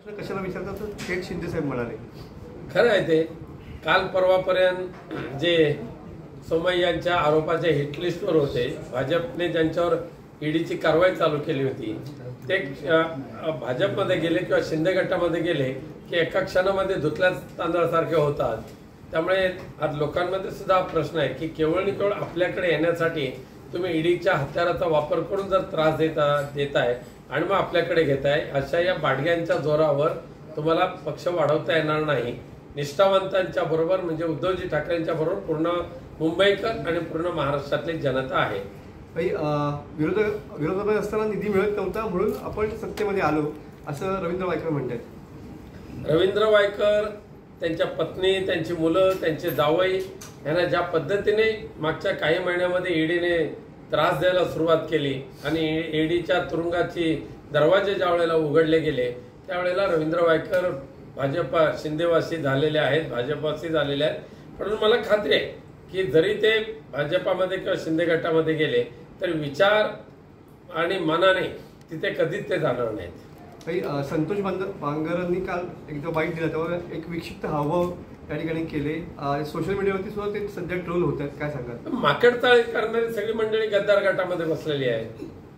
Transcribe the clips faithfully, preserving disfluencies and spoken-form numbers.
प्रश्न कशाला विचारतात तर थेट शिंदे साहेब म्हणाले. खरं आहे ते. काल परवापर्यंत जे सोमय्यांच्या आरोपाच्या हिटलिस्टवर होते, भाजपने ज्यांच्यावर ईडीची कारवाई चालू केली होती ते भाजपमध्ये गेले किंवा शिंदे गटामध्ये गेले की एका क्षणामध्ये धुतल्या तांदळासारखे होतात. त्यामुळे आज लोकांमध्ये सुद्धा हा प्रश्न आहे की केवळ आणि केवळ आपल्याकडे येण्यासाठी तुम्ही ईडीच्या हत्याराचा वापर करून जर त्रास देता देताय आणि मग आपल्याकडे घेताय, अशा या बाडग्यांच्या जोरावर तुम्हाला पक्ष वाढवता येणार नाही. निष्ठावंतांच्या बरोबर म्हणजे उद्धवजी ठाकरेंच्या बरोबर पूर्ण मुंबईकर आणि पूर्ण महाराष्ट्रातली जनता आहे. विरोधक विरोधात असताना निधी मिळत नव्हता म्हणून आपण सत्तेमध्ये आलो असं रवींद्र वायकर म्हणतात. रवींद्र वायकर, त्यांच्या पत्नी, त्यांची मुलं, त्यांचे जावई यांना ज्या पद्धतीने मागच्या काही महिन्यामध्ये ईडीने त्रास द्यायला सुरुवात केली आणि ईडीच्या तुरुंगाची दरवाजे ज्या वेळेला उघडले गेले त्यावेळेला रवींद्र वायकर भाजपा शिंदेवासी झालेले आहेत, भाजपासी झालेले आहेत. म्हणून मला खात्री आहे की जरी ते भाजपामध्ये किंवा शिंदे गटामध्ये गेले तर विचार आणि मनाने तिथे कधीच ते जाणार नाहीत. काही संतोष बांगरांनी काल एकदा बाईट दिला तेव्हा एक विक्षिप्त हावभाव त्या ठिकाणी केले. सोशल मीडियावरती सुद्धा ते सध्या ट्रोल होत आहेत. काय सांगाल? माकडचाळ करणारी सगळी मंडळी गद्दार गटामध्ये बसलेली आहे.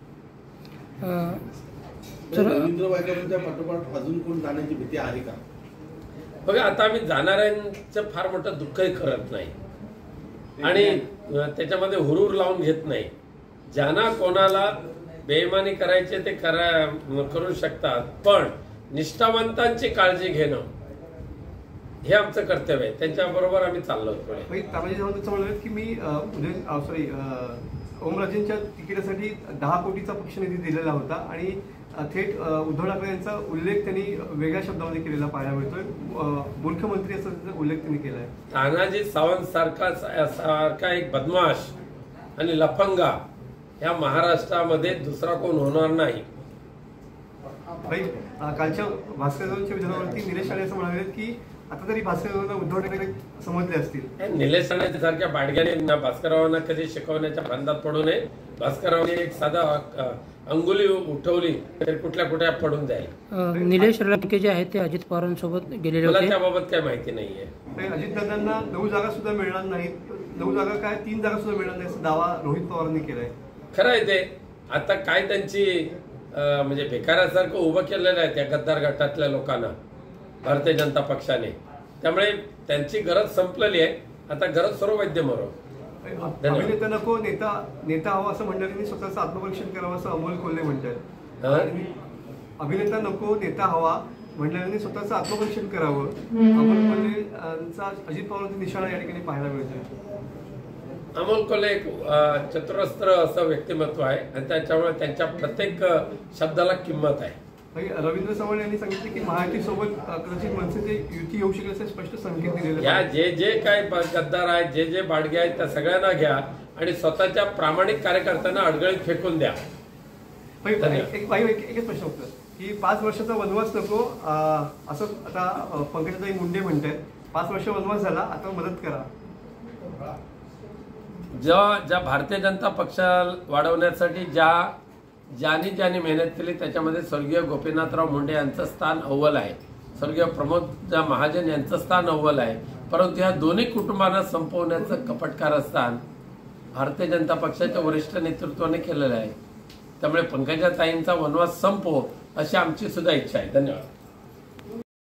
रवींद्र वायकरांच्या पाठोपाठ अजून कोण जाण्याची भीती आहे का? बघा, आता आम्ही जाणाऱ्यांचं फार मोठं दुःखही करत नाही आणि त्याच्यामध्ये हुरूर लावून घेत नाही. ज्यांना कोणाला बेईमानी करायचे ते करा करू शकतात, पण निष्ठावंतांची काळजी घेणं हे आमचं कर्तव्य आहे. त्यांच्याबरोबर आम्ही चाललो पुढे. तानाजी सावंत म्हणतात की मी सॉरी ओमराजेंच्या तिकिटासाठी दहा कोटीचा पक्षनिधी दिलेला होता आणि थेट उद्धव ठाकरे यांचा उल्लेख त्यांनी वेगळ्या शब्दामध्ये केलेला पाहायला मिळतोय. मुख्यमंत्री असा त्याचा उल्लेख त्यांनी केलाय. तानाजी सावंत सारखा सारखा एक बदमाश आणि लफंगा या महाराष्ट्रामध्ये दुसरा कोण होणार नाही. कालच्या भास्कर जाधवच्या विधानावरती निलेश राणे असं म्हणाले की आता तरी भास्कर जाधव उद्धव ठाकरे समजले असतील. निलेश राणे सारख्या बाडग्याने भास्कररावांना कधी शिकवण्याच्या फंदात पडू नये. भास्कररावांनी एक साधा अंगुली उठवली तर कुठल्या कुठल्या पडून जाईल. निलेश राणे जे आहेत ते अजित पवारांसोबत गेलेले होते. मला त्याबाबत काही माहिती नाहीये. अजितदादांना नऊ जागा सुद्धा मिळणार नाहीत. नऊ जागा काय तीन जागा सुद्धा मिळणार नाही असा दावा रोहित पवारांनी केलाय. खरं आहे ते. आता काय त्यांची म्हणजे भिकाऱ्यासारखं उभं केलेलं आहे त्या गद्दार गटातल्या लोकांना भारतीय जनता पक्षाने. त्यामुळे त्यांची गरज संपलेली आहे. आता गरज सर्व वैद्य मरो. अभिनेता नको नेता नेता हवा असं म्हणणाऱ्यांनी स्वतःचं आत्मपरीक्षण करावं असं अमोल कोल्हे म्हणतात. अभिनेता नको नेता हवा म्हणणाऱ्यांनी स्वतःचं आत्मपरीक्षण करावं. अमोल कोल्हेंचा अजित पवारांचा निशाणा या ठिकाणी पाहायला मिळतोय. अमोल कोल्हे एक चतुरस्त्र असं व्यक्तिमत्व आहे आणि त्याच्यामुळे त्यांच्या प्रत्येक शब्दाला किंमत आहे. रवींद्र चव्हाण यांनी सांगितले की महायुती सोबत कदाचित मनसेची युती येऊ शकेल असे स्पष्ट संकेत दिलेले. या जे जे काय गद्दार आहेत, जे जे बाडगे आहेत त्या सगळ्यांना घ्या आणि स्वतःच्या प्रामाणिक कार्यकर्त्यांना अडगळीत फेकून द्या. एक एकच प्रश्न होता की पाच वर्षाचा वनवास नको असं आता पंकजाताई मुंडे म्हणतात. पाच वर्ष वनवास झाला, आता मदत करा. ज्या ज्या भारतीय जनता पक्षाला वाढवण्यासाठी ज्या ज्यांनी ज्यांनी मेहनत केली त्याच्यामध्ये स्वर्गीय गोपीनाथराव मुंडे यांचं स्थान अव्वल आहे. स्वर्गीय प्रमोद महाजन यांचं स्थान अव्वल आहे. परंतु या दोन्ही कुटुंबांना संपवण्याचं कपट कारस्थान भारतीय जनता पक्षाच्या वरिष्ठ नेतृत्वाने केलेलं आहे. त्यामुळे पंकजाताईंचा वनवास संपो अशी आमची सुद्धा इच्छा आहे. धन्यवाद.